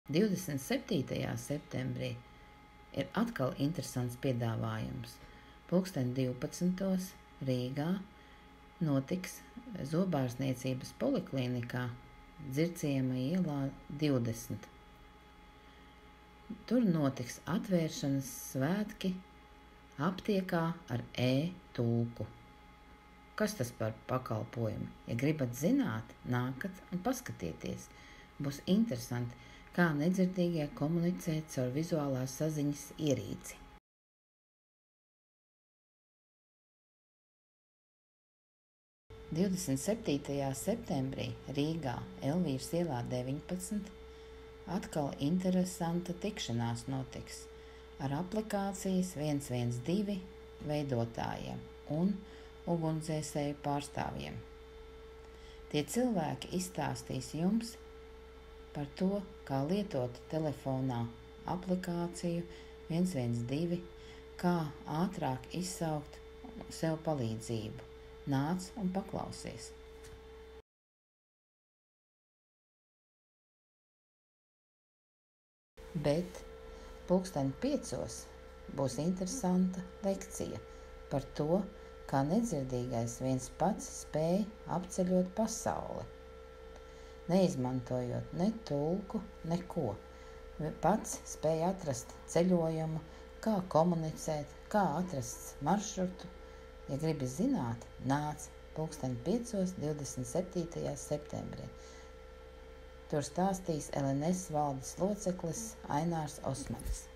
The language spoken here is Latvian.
27. septembrī ir atkal interesants piedāvājums. 12. Rīgā notiks Zobārstniecības poliklinikā Dzirciema ielā 20. Tur notiks atvēršanas svētki aptiekā ar e-tulku. Kas tas par pakalpojumu? Ja gribat zināt, nākat un paskatieties. Būs interesanti, kā nedzirdīgie komunicē caur vizuālās saziņas ierīci. – 27. septembrī Rīgā Elvīras ielā 19 atkal interesanta tikšanās notiks ar aplikācijas 112 veidotājiem un ugunsdzēsēju pārstāvjiem. Tie cilvēki izstāstīs jums par to, kā lietot telefonā aplikāciju 112, kā ātrāk izsaukt sev palīdzību. Nāc un paklausies! Bet 5:00 būs interesanta lekcija par to, kā nedzirdīgais viens pats spēj apceļot pasauli, neizmantojot ne tulku, neko. Pats spēj atrast ceļojumu, kā komunicēt, kā atrast maršrutu. Ja gribi zināt, nāc 5:00 27. septembrī. Tur stāstīs LNS valdes loceklis Ainārs Osmanis.